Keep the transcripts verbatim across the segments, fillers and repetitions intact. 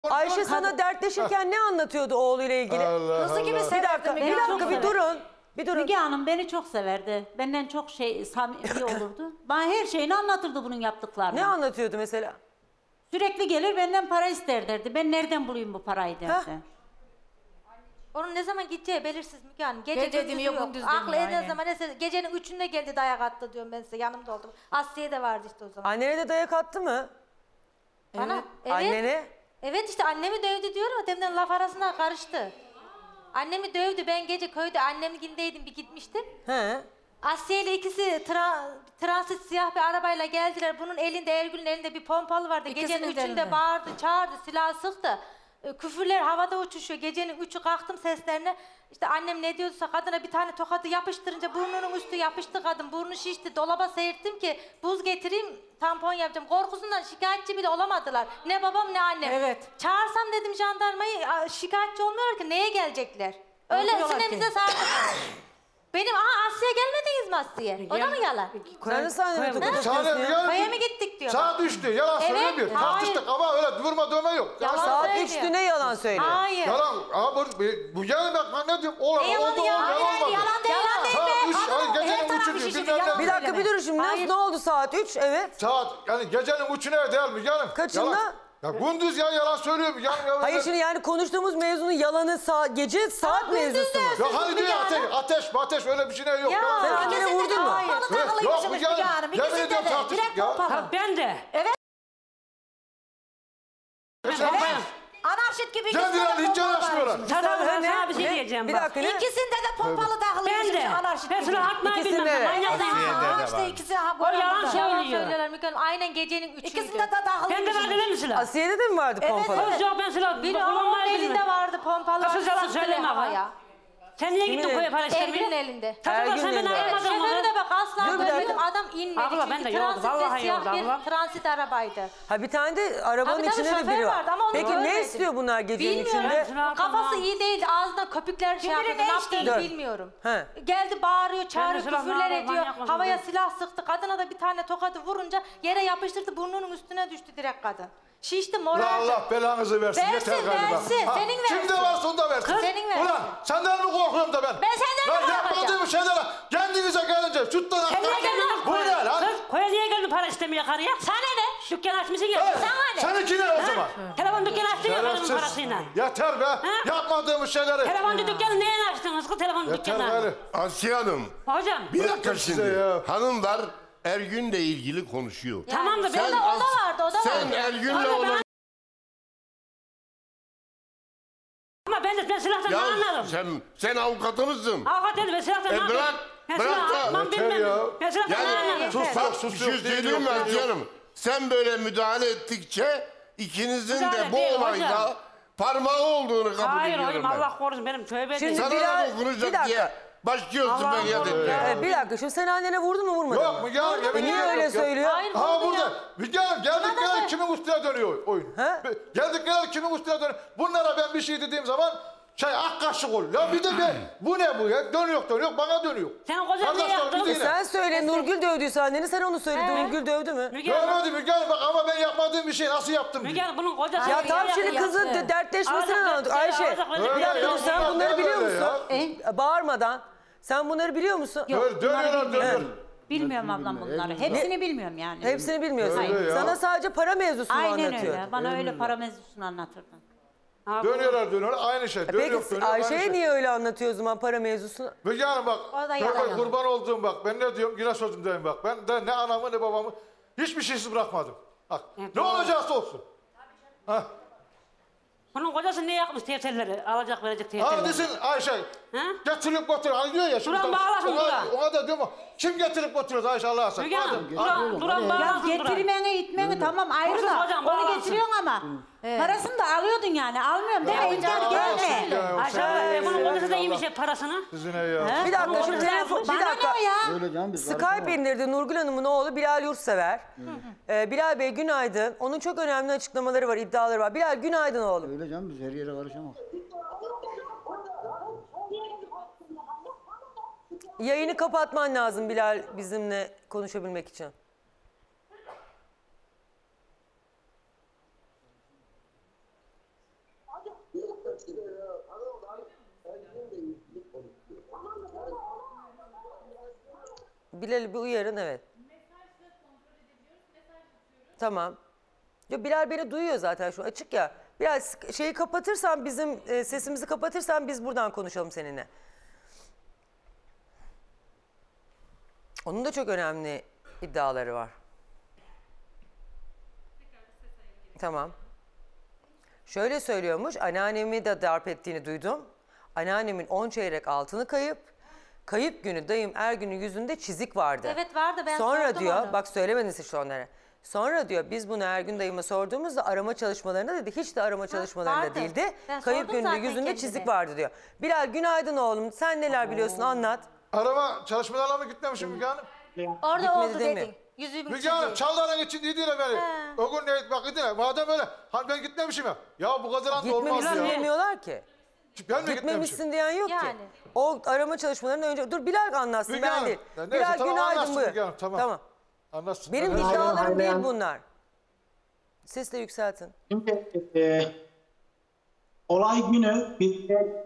Ayşe sana dertleşirken ne anlatıyordu oğluyla ilgili? Allah Kızı gibi Allah. severdi. Bir dakika, bir dakika, bir durun. Bir durun. Müge Hanım beni çok severdi. Benden çok şey samimi olurdu. Bana her şeyini anlatırdı bunun yaptıklarını. Ne anlatıyordu mesela? Sürekli gelir benden para ister derdi. Ben nereden bulayım bu parayı derdi. Onun ne zaman gideceği belirsiz Müge Hanım. Gece, Gece gündüz demiyor, yok. gündüz Aklı demiyor, en aynen. zaman neyse gecenin üçünde geldi dayak attı diyorum ben size, yanımda oldum. Aslı'ya da vardı işte o zaman. Annene de dayak attı mı? Bana, evet. Annene? Evet işte annemi dövdü diyorum ama demden laf arasında karıştı. Annemi dövdü, ben gece köyde annemgindeydim, bir gitmiştim. He. Asya ile ikisi tra transit siyah bir arabayla geldiler. Bunun elinde, Ergül'ün elinde bir pompalı vardı. İkisinin Gecenin de üçünde elinde. bağırdı, çağırdı, silah sıktı. E, küfürler havada uçuşuyor. Gecenin üçü kalktım seslerine. İşte annem ne diyorsa kadına bir tane tokadı yapıştırınca burnunun üstü yapıştı kadın. Burnu şişti. Dolaba seyirttim ki buz getireyim, tampon yapacağım. Korkusundan şikayetçi bile olamadılar. Ne babam ne annem. Evet. Çağırsam dedim jandarmayı, a, şikayetçi olmuyorlar ki. Neye gelecekler? Öyle Korkuyorlar sinemize ki. sardık. Benim aha Aslı'ya gelmediniz mi Aslı'ya? O da mı yalan? Sen de sahnede Sana konuşuyorsun ya. Kaya mı gittik diyor. Sana düştü. Yalan Evet, söylemiyor. hayır. Tartıştık ama öyle vurma dövme yok. Yalan Saat söylüyor. üçtü ne yalan söylüyor? Hayır. Yalan. Ama bu, bu yalan bak ben ne diyorum? Olan Ne yalanı oldu ya? oldu Hayır, yalan olmadı. yalan değil. Yalan değil Saat be. üç, Adam ay o, her gecenin tarafı üçü diyor. şişti, Bilmem yalan ne. Bir dakika bir durun şimdi. Hayır. Nasıl, ne oldu saat üç? Evet. Saat yani gecenin üçüne değil mi? Yalan. Kaçında? Yalan. Ya gündüz ya yalan söylüyor. Yalan, yalan, Hayır şimdi yani konuştuğumuz mevzunun yalanı saat, gece saat Ama gündüz mevzusu mu? de- Ya hani diyor ateş, ateş, ateş öyle bir şey ne yok. Ya, Yalan Sen söylüyor. annene ikisinde vurdun de mu? hayır. Yok, Takılıymışsınız Müge Müge Hanım. Hanım. Yemin İkisinde ediyorum de tartıştık direkt ya. pompalı. Ha, ben de. Evet. Anarşit gibi Kendileri ikisinde de hiç pompalı yanaşmıyorlar. varmış. Sana, Sen- sana bir şey ne? diyeceğim Bir bak. dakika ne? İkisinde de pompalı takılıymış Ben de. anarşit Ben gibi. sana atmayı İkisinde bilmem. de. Manyak Ha, değilim. işte ikisi ha, O yalan burada. söylüyor. Yalan söylüyorlar Müge Hanım. Aynen gecenin üçüydü. İkisinde de Ben de takılıymış. var değil mi silah? Asiye'de de mi vardı pompalı? evet. Yok ben silah Biri onun kullanmayı elinde bilmem. vardı pompalı. Asıl yalan sıktılar söyleme ha. havaya. Sen niye Kimin gittin koya para Ergün'ün istemeye? elinde. Tabii sen Ergün'ün beni elinde. aramadın Şoförü mı? de bak asla Dur bir böyle dakika. adam inmedi. Abla, ben Çünkü de yoldu, transit ve vallahi siyah yoldu, bir abla. transit arabaydı. Ha bir tane de arabanın Tabii, tabii, içinde de şoför biri var. vardı ama onu Peki ne görmedim. istiyor bunlar gecenin Bilmiyorum. içinde? Kafası iyi değildi. Ağzından köpükler şey Kim bilir yapıyordu. Ne ne yaptığını içti? bilmiyorum. He. Geldi bağırıyor, çağırıyor, silah küfürler ne ediyor. manyak mısın Havaya diyor. silah sıktı. Kadına da bir tane tokadı vurunca yere yapıştırdı. Burnunun üstüne düştü direkt kadın. Şişti, La morardı. Allah belanızı versin. Versin, Yeter galiba. versin. Ha, Senin versin. Kimde varsa onda versin. Senin versin. Ulan senden mi korkuyorum da ben? Ben senden mi Lan korkacağım? yapmadığım şeylere kendinize gelince sütten Sen niye geldin lan Bu koya? ne lan? Kız koya niye geldin para istemeye karıya? Sana ne? Dükkan açmışsın ya. Evet, Sana ne? Seninki ne o zaman? Telefon dükkanı açtın ya karının Şerefsiz. parasıyla. Yeter be. Yapmadığımız şeyleri. Telefoncu dükkanı neye açtınız kız telefon Yeter dükkanı? gari. Asiye Hanım, Hocam. bir dakika size şimdi. ya. Hanımlar Ergün'le ilgili konuşuyor. Tamam da Sen, ben o da, o da vardı, o da Sen vardı. Ergün'le Abi ben- olan... ama ben de ben silahtan ne Ya anlarım? sen, sen avukatı mısın? Avukat dedi ben silahtan E ne anlarım? bırak, Ben bırak silah da- atmam Yeter bilmem. ya. Ben silahtan ne Yani anlarım? sus Yeter. yok bir sus şey yok. değil, söyleyeyim mi yok, Asiye yok. Hanım? Sen böyle müdahale ettikçe ikinizin Müdahale de bu değil olayda hocam. parmağı olduğunu kabul Hayır ediyorum hocam ben. Allah korusun benim tövbe Şimdi- edeyim. Sana Bilal- da bir dokunacak dakika. diye başlıyorsun Allah'ım ben ya korusun dedi. ya. Evet, bir dakika şimdi sen annene vurdun mu vurmadın Yok mı? Müge Hanım yemin E niye ediyorum öyle yok. söylüyor? Hayır, Ha vurdu burada. ya. Müge Hanım geldik Bana da geldik söyle. kimin üstüne dönüyor oyun. He? Geldik geldik kimin üstüne dönüyor. Bunlara ben bir şey dediğim zaman şey ak kaşık ol. Ya bir de ben bu ne bu ya? Dönüyor dönüyor bana dönüyor. Senin kocan ne Arkadaşlar, yaptı? bir E dinle. sen söyle Nurgül dövdüyse anneni sen onu söyle. Evet. Nurgül dövdü mü? Müge Hanım, Görmedi Müge Hanım bak ama ben yapmadığım bir şey nasıl yaptım Müge diye. Hanım bunun kocası. Ya Hayır, tam ya, şimdi ya, kızın ya. de- dertleşmesini Alacak, anladık. alacak, Ayşe alacak, Öyle bir dakika ya, sen bunlar bunları böyle biliyor ya. musun? E, Bağırmadan. Sen bunları biliyor musun? Dö- Dönüyorlar dönüyor. Bilmiyorum ablam bunları. Hepsini bilmiyorum yani. Hepsini bilmiyorsun. Öyle ya. Sana sadece para mevzusunu Aynen anlatıyor. öyle. Bana öyle para mevzusunu anlatırdın. Abi, Dönüyorlar dönüyorlar aynı şey. E Dönüyor Peki dönüyor aynı Ayşe'ye şey. niye öyle anlatıyor o zaman para mevzusunu? Müge Hanım bak. O da Tövbe yalan. kurban olduğum bak. Ben ne diyorum yine sözümdeyim bak. Ben de ne anamı ne babamı hiçbir şeysiz bırakmadım. Bak Evet, ne doğru. olacaksa olsun. Ha. bunun kocası ne yapmış tefterleri? Alacak verecek Ha tefterleri. desin Ayşe. Ha? Getirip götür. Hani diyor ya şimdi. Duran bağlasın, ona, Duran. ona da diyor mu? Kim getirip götürüyor Ayşe Allah'a sen? Müge Hanım, duran, duran Ya bağlansın duran. getirmeni itmeni tamam ayrı Olsun da hocam, onu bağlansın. getiriyorsun ama parasını da alıyordun yani. Almıyorum deme Ya, inkar ya, gelme. ya, ya, Aşağı sen- bunun kocası da Allah. iyiymiş hep parasını. Sizin ne ya? Bir dakika şimdi Bana telefon, bir Bana dakika. ne o ya? Öyle canım biz Skype indirdi Nurgül Hanım'ın oğlu Bilal Yurtsever. Ee, Bilal Bey günaydın. Onun çok önemli açıklamaları var, iddiaları var. Bilal günaydın oğlum. Öyle canım biz her yere karışamayız. Yayını kapatman lazım Bilal bizimle konuşabilmek için. Bilal'i bir uyarın, evet. Tamam. Yo, Bilal beni duyuyor zaten, şu açık ya. Biraz şeyi kapatırsan, bizim e, sesimizi kapatırsan biz buradan konuşalım seninle. Onun da çok önemli iddiaları var. Tamam. Şöyle söylüyormuş, anneannemi de darp ettiğini duydum. Anneannemin on çeyrek altını kayıp. Kayıp günü dayım Ergün'ün yüzünde çizik vardı. Evet, vardı, ben Sonra sordum diyor, onu. bak söylemedin siz şu onlara. Sonra diyor biz bunu Ergün dayıma sorduğumuzda arama çalışmalarında dedi, hiç de arama çalışmalarında vardı. değildi. Ben Kayıp sordum gününde zaten yüzünde kendine. çizik vardı diyor. Bilal günaydın oğlum, sen neler biliyorsun anlat. Arama çalışmalarına mı gitmemişim Müge Hanım? Orada Gitmedi oldu değil mi? dedin. Yüzümün Müge Hanım çiziği. çalların için değil beni. O gün ne bak gidin. Madem öyle hani ben gitmemişim ya. Ya bu kadar anda olmaz Gitmemişsin ya. demiyorlar ki. Ben mi gitmemişim? Gitmemişsin diyen yok ki. Yani. O arama çalışmalarının önce... Dur Bilal anlatsın, Müge ben Hanım, değil. ya neyse, Bilal tamam, günaydın anlatsın buyur. Müge Hanım, tamam. Anlatsın. Benim Ben- iddialarım Aynen, değil aynen. bunlar. Sesle yükseltin. Şimdi e, olay günü biz de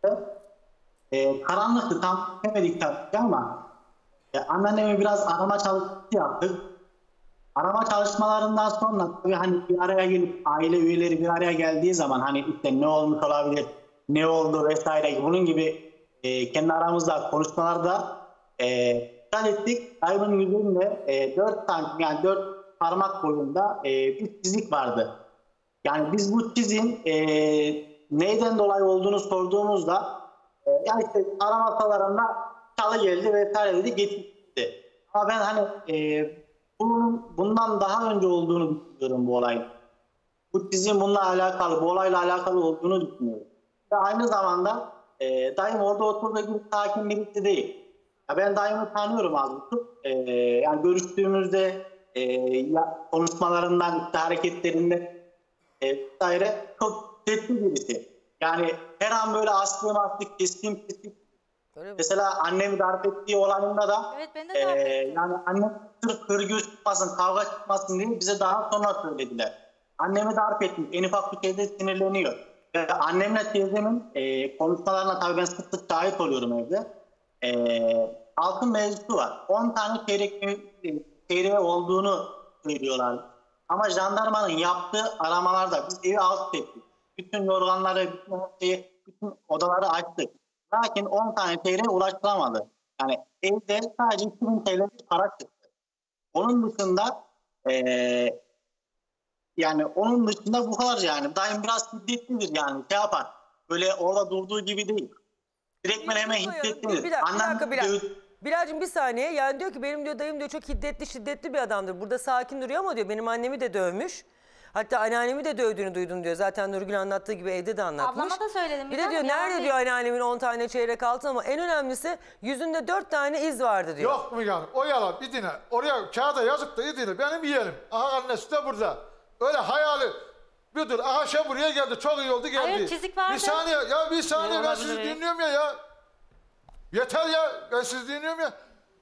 e, karanlıktı, tam demedik tabii ama e, anneannemi biraz arama çalışması yaptık. Arama çalışmalarından sonra tabii hani bir araya gelip aile üyeleri bir araya geldiği zaman hani işte ne olmuş olabilir, ne oldu vesaire bunun gibi e, kendi aramızda konuşmalarda e, dikkat ettik. Dayımın yüzünde e, dört santim yani dört parmak boyunda e, bir çizik vardı. Yani biz bu çizin e, neyden dolayı olduğunu sorduğumuzda e, yani işte arama masalarında çalı geldi vesaire dedi getirdi. Ama ben hani e, bunun bundan daha önce olduğunu düşünüyorum bu olayın. Bu çizin bununla alakalı, bu olayla alakalı olduğunu düşünüyorum. Ve aynı zamanda e, dayım orada oturduğu gibi sakin birisi değil. Ya ben dayımı tanıyorum az buçuk. E, yani görüştüğümüzde e, ya, konuşmalarından, işte hareketlerinde e, vesaire çok ciddi birisi. Yani her an böyle astığım astık, kestiğim kestik. Öyle mi? Mesela annemi darp ettiği olayında da Evet, ben de e, darp ettim. yani annem sırf hırgür çıkmasın, kavga çıkmasın diye bize daha sonra söylediler. Annemi darp etmiş, en ufak bir şeyde sinirleniyor. Ve annemle teyzemin e, konuşmalarına tabii ben sık sık şahit oluyorum evde. E, altın mevzusu var. on tane çeyrek, çeyreği olduğunu söylüyorlar. Ama jandarmanın yaptığı aramalarda biz evi alt ettik. Bütün yorganları, bütün, şeyi, bütün odaları açtık. Lakin on tane T L'ye ulaştıramadı. Yani evde sadece iki bin T L para çıktı. Onun dışında ee, yani onun dışında bu kadar yani. Dayım biraz şiddetlidir yani. Şey yapar. Böyle orada durduğu gibi değil. Direktmen hemen Bir, bir, şiddetlidir. bir dakika, bir Annem dakika Bilal. dövüş- Bilal'cim bir saniye. Yani diyor ki benim diyor dayım diyor çok hiddetli şiddetli bir adamdır. Burada sakin duruyor ama diyor benim annemi de dövmüş. Hatta anneannemi de dövdüğünü duydum diyor. Zaten Nurgül anlattığı gibi evde de anlatmış. Ablama da söyledim. Bir de Müge diyor Hanım, yalan nerede değil. diyor anneannemin on tane çeyrek altın ama en önemlisi yüzünde dört tane iz vardı diyor. Yok Müge Hanım, o yalan bir dinle. Oraya kağıda yazıp da dinle. Benim yeğenim. Aha annesi de burada. Öyle hayali. Bir dur. Aha şey buraya geldi. Çok iyi oldu geldi. Hayır, çizik vardı. Bir saniye ya bir saniye Ne ben olabilir sizi ya? dinliyorum ya ya. Yeter ya ben sizi dinliyorum ya.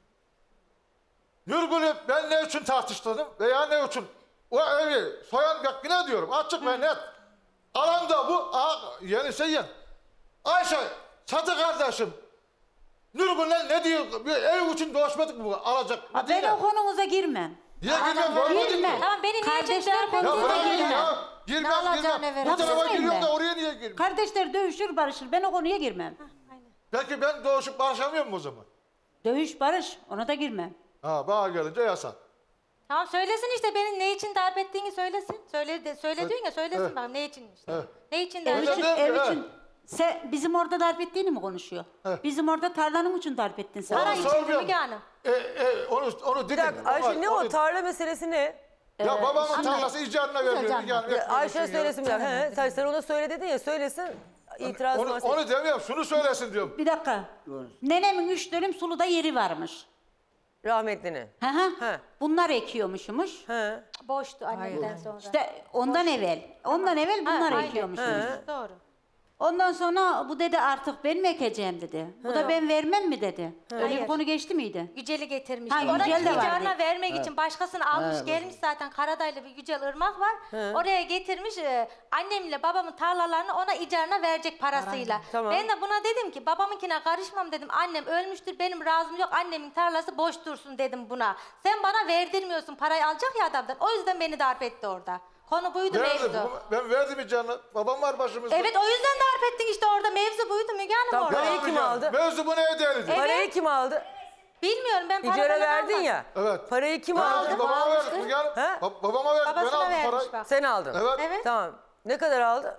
Nurgül'ü ben ne için tartıştırdım veya ne için? O evi soyan bak ne diyorum açık ve net. Alanda bu aha, yani Seyyen. Ayşe satı kardeşim. Nurgül'le ne diyor? Bir ev için dolaşmadık mı bu alacak? Ha, ben o konunuza girmem. Niye girmem? Görmedin girme. mi? Tamam, beni niye Kardeşler çektiler Ya konusuna bırak konusuna ya. girmem. ya. Girmem Ne alacağını girmem. ver. Bu tarafa Haksız giriyorum mıyım da ben? oraya niye girmem? Kardeşler dövüşür barışır. Ben o konuya girmem. Peki ben doğuşup barışamıyor muyum o zaman? Dövüş barış. Ona da girmem. Ha bana gelince yasak. Tamam, söylesin işte benim ne için darp ettiğini söylesin. Söyle, de, söyle diyorsun ya söylesin Evet. bana ne için işte. Evet. Ne için Ev darp Öyle için, değil mi? ev Evet. için. Sen bizim orada darp ettiğini mi konuşuyor? Evet. Bizim orada tarlanın için darp ettin sen. Para Onu için sormuyorum. Müge Hanım. E, e, onu, onu Bir dinle. dakika Ayşe ne o tarla meselesi ne? Ya babamın Şimdi- tarlası icadına vermiyor. canım. Yani, Ya Ayşe söylesin biraz. He, sen, sen ona söyle dedin ya söylesin. İtiraz onu, varsa. onu demiyorum. Şunu söylesin diyorum. Bir dakika. Nenemin üç dönüm suluda yeri varmış. Rahmetlinin. Hı hı. He. Bunlar ekiyormuşmuş. He. Boştu annemden sonra. İşte ondan evvel. Ondan evvel bunlar Ha, aynen. ekiyormuşmuş. He. Doğru. Ondan sonra bu dedi artık ben mi ekeceğim dedi. Bu da ben vermem mi dedi. Öyle Hayır. bir konu geçti miydi? Yücel'i getirmiş. Ha, Orada Yücel de vardı. icarına vermek için başkasını almış gelmiş zaten Karadaylı bir Yücel Irmak var. Oraya getirmiş e, annemle babamın tarlalarını ona icarına verecek parasıyla. Tamam. Ben de buna dedim ki babamınkine karışmam dedim. Annem ölmüştür benim razım yok annemin tarlası boş dursun dedim buna. Sen bana verdirmiyorsun parayı alacak ya adamdan. O yüzden beni darp etti orada. Konu buydu Verdim. mevzu. Ben verdim mi canım? Babam var başımızda. Evet o yüzden darp ettin işte orada mevzu buydu Müge Hanım Tamam, orada. parayı Ya kim canım, aldı? Mevzu bu neye değerli? Evet. Parayı kim aldı? Bilmiyorum ben para İcara falan verdin almadım. ya. Evet. Parayı kim Ben aldı? aldım, babama almıştı. verdim. Müge Hanım. He? Ba- babama verdim. Ben Babasına aldım vermiş parayı. bak. Sen aldın. Evet. Evet. Tamam. Ne kadar aldı?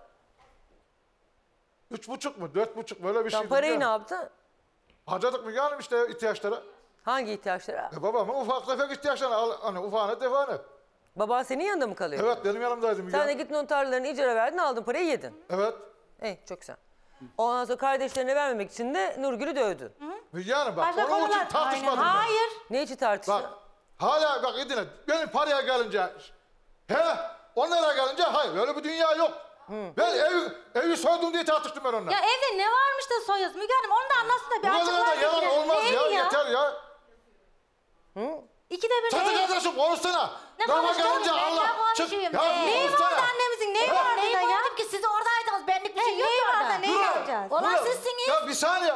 Üç buçuk mu? Dört buçuk böyle bir Tamam, şeydi. parayı ne Müge Hanım. yaptı? Harcadık Müge Hanım işte ihtiyaçlara. Hangi ihtiyaçlara? E babamın ufak tefek ihtiyaçlarını al. Hani ufağını defane. Baban senin yanında mı kalıyor? Evet benim yanımdaydı Müge Sen de Hanım. gittin onun tarlalarını icara verdin, aldın parayı yedin. Evet. İyi, çok güzel. Ondan sonra kardeşlerine vermemek için de Nurgül'ü dövdün. Müge Hanım bak Başka onun için konular- tartışmadım ben. Hayır. Ne için tartıştın? Bak hala bak Edine benim paraya gelince he onlara gelince hayır öyle bir dünya yok. Ben ev, evi soydum diye tartıştım ben onunla. Ya evde ne varmış da soyuyoruz Müge Hanım onu da anlatsın da bir Bu kadar da açıklar. yalan bize. olmaz Neydi ya, yeter ya. İkide bir Çatı ne? kardeşim konuşsana. Ne Lafa konuşuyorum? gelince Ben ne Allah. konuşayım? Ya Ne- Neyi konuşsana. vardı annemizin neyi Ha? vardı Neyi da ya? gördüm ki siz oradaydınız. Benlik bir He, şey yok neyi orada. vardı neyi Dur. yapacağız? Olan Dur. sizsiniz. Ya bir saniye.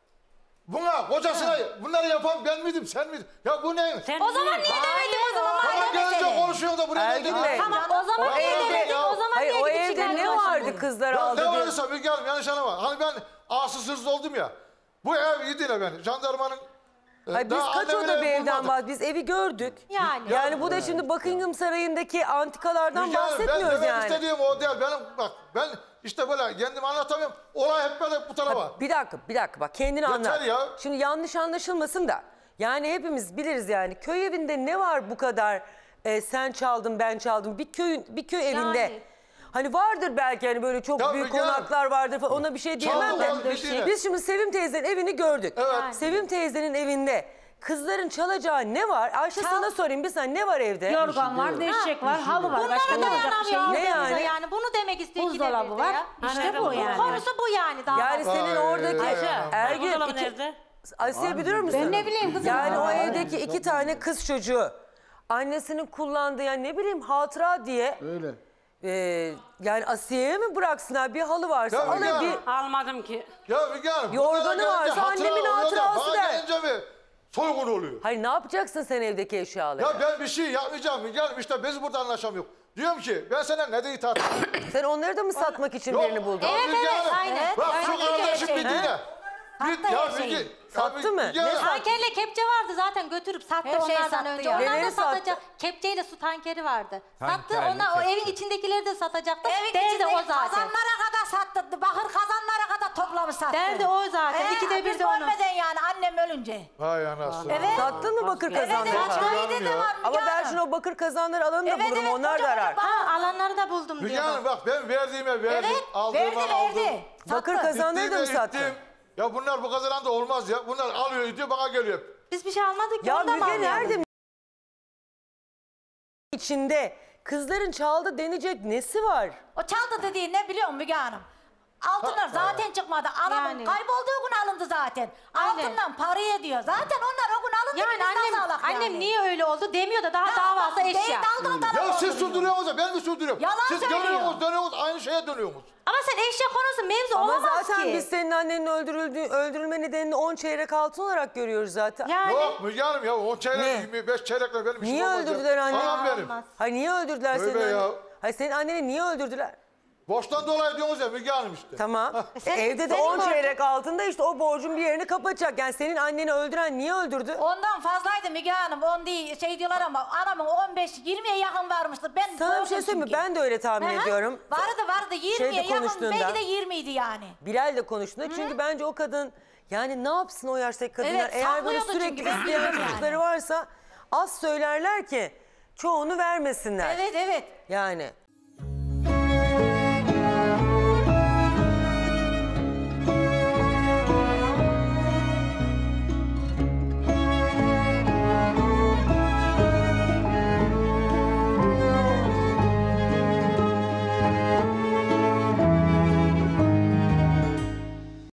Buna kocasına bunları yapan ben miydim sen miydin? Ya bu ne? Sen O zaman niye demedin o zaman? Hayır, Bana o gelince mesele. konuşuyor da buraya Ergin geldin. Bey. Tamam o zaman O niye evde- demedin o zaman Hayır niye o gidip evde çıkardın ne o zaman? vardı kızlar Ya aldı ne diye. varsa Müge Hanım yanlış anlama. Hani ben arsız hırsız oldum ya. Bu ev yediyle beni. Jandarmanın e, Hayır, biz daha kaç annemin oda evi bir evden bulmadık. bahsediyoruz? Biz evi gördük. Yani. Yani bu da şimdi Buckingham Sarayı'ndaki antikalardan Müge Hanım, ben bahsetmiyoruz demek yani. istediğim o değil. Benim bak ben işte böyle kendimi anlatamıyorum. Olay hep böyle bu tarafa. Bir dakika, bir dakika bak kendini Yeter anlat. ya. Şimdi yanlış anlaşılmasın da. Yani hepimiz biliriz yani köy evinde ne var bu kadar e, sen çaldın ben çaldım bir köyün bir köy evinde. Yani. Hani vardır belki hani böyle çok Ya büyük Müge Hanım, konaklar vardır falan ona bir şey diyemem çaldı, de. çaldı, bildiğine. Biz şimdi Sevim teyzenin evini gördük. Evet. Sevim teyzenin evinde kızların çalacağı ne var? Ayşe sana sorayım bir sen ne var evde? Yorgan var, döşek var, halı var. Başka Bunlara ne olacak bir şey dayanamıyor yok. Ne yani? yani? yani? Bunu demek istiyor ikide Buzdolabı birde var. ya. İşte bu yani. Konusu bu yani daha Yani fazla. senin Ay, oradaki Ayşe, Ergin buzdolabı iki- nerede? Asiye bir durur musun? Ben ne bileyim kızım. Yani o Var. evdeki iki tane kız çocuğu annesinin kullandığı yani ne bileyim hatıra diye Öyle. e, yani Asiye'ye mi bıraksınlar bir halı varsa Ya ona Müge Hanım, bir Almadım ki. Ya Müge Hanım. Yorganı bunlara gelince varsa hatıra annemin oluyor da hatırası bana der. gelince mi soygun oluyor. hayır ne yapacaksın sen evdeki eşyaları? Ya ben bir şey yapmayacağım Müge Hanım. İşte biz burada anlaşamıyoruz. Diyorum ki ben senden ne diye tartışıyorum. Sen onları da mı satmak için Yok. birini buldun? Ya Evet, Müge evet, Hanım, aynen. Bak Aynen, şu kardeşim gerçekten. bir dinle. Git Hatta ya her şeyi. Müge. Sattı ya mı? Müge Ne Hanım, sattı? Tankerle kepçe vardı zaten götürüp sattı Her şeyi onlardan sattı önce. ya. Onlar Neleri da sattı? satacak. Kepçeyle su tankeri vardı. Sattı Tankerli onlar o kepçe. evin içindekileri de satacaktı. Evin Derdi içindeki o zaten. kazanlara kadar sattı. Bakır kazanlara kadar toplamış sattı. Derdi o zaten. Ee, İkide bir biz de onu. görmeden yani annem ölünce. Vay anasını. Evet. Sattın mı bakır Evet, kazanları evet, falan? Müge şahidi de Hanım ya. var Müge Ama ben Hanım. şimdi o bakır kazanları alanı da Evet, bulurum evet, onlar da kocaman arar. bak- Ha alanları da buldum Müge diyor. Hanım bak ben verdiğime verdim. Evet, aldığıma verdi aldım. verdi. Bakır Sattı. kazanları da mı İttiğime sattın? ittim. Ya bunlar bu kazanan da olmaz ya. Bunlar alıyor gidiyor bana geliyor. Biz bir şey almadık ki Ya ondan mı Müge almayalım? nerede? İçinde kızların çaldı denecek nesi var? O çaldı dediğin ne biliyor musun Müge Hanım? Altınlar zaten çıkmadı. Anamın Yani. kaybolduğu gün alındı zaten. Aynen. Altından parayı ediyor. Zaten onlar o gün alındı. Yani biz nasıl annem, alak annem yani? niye öyle oldu demiyor da daha Ya davası bak, eşya. değil, daldan dala Ya siz dolduruyor. sürdürüyorsunuz da ben mi sürdürüyorum? Yalan siz söylüyor. dönüyorsunuz dönüyorsunuz aynı şeye dönüyorsunuz. Ama sen eşya konusu mevzu Ama olamaz zaten ki. biz senin annenin öldürüldüğü, öldürülme nedenini on çeyrek altın olarak görüyoruz zaten. Yani. Yok Müge Hanım ya on çeyrek Ne? yirmi beş çeyrekle benim işim Niye olmaz ya. öldürdüler anne? Anam benim. Olmaz. Hayır niye öldürdüler Tövbe senin ya. anneni? Hayır senin anneni niye öldürdüler? Boştan dolayı diyorsunuz ya Müge Hanım işte. Tamam. Sen- E, evde de senin on borcun- çeyrek altında işte o borcun bir yerini kapatacak. Yani senin anneni öldüren niye öldürdü? Ondan fazlaydı Müge Hanım. On değil şey diyorlar ama anamın on beş yirmiye yakın varmıştır. Ben Sana bir gördüm şey söyleyeyim mi? çünkü. Ben de öyle tahmin Hı hı. ediyorum. Vardı vardı yirmiye Şeyde yakın. konuştuğunda. Belki de yirmiydi yani. Bilal de konuştuğunda. Çünkü bence o kadın yani ne yapsın o yaştaki kadınlar? Evet, Eğer böyle saklıyordu sürekli çünkü, ben isteyen biliyorum çocukları yani. varsa az söylerler ki çoğunu vermesinler. Evet evet. Yani.